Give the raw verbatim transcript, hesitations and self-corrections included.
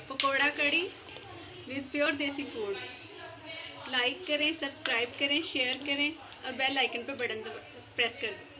Pakora kadhi with pure desi food. Like करें, subscribe करें, share करें और बेल आइकन पर बटन प्रेस कर दें।